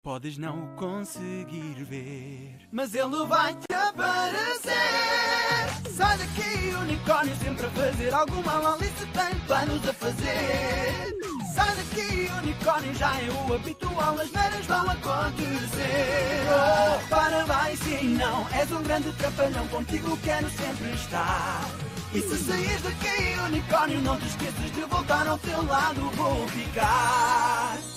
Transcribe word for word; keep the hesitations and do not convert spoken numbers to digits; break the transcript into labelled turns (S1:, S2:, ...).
S1: podes não o conseguir ver,
S2: mas ele vai te aparecer. Sai daqui, unicórnio, sempre a fazer algum mal ali se tem planos a fazer. Sai daqui, unicórnio, já é o habitual, as neiras vão acontecer. Oh, para vai sim, não, és um grande trapalhão, contigo quero sempre estar. E se saís daqui, unicórnio, não te esqueças de voltar ao teu lado, vou ficar.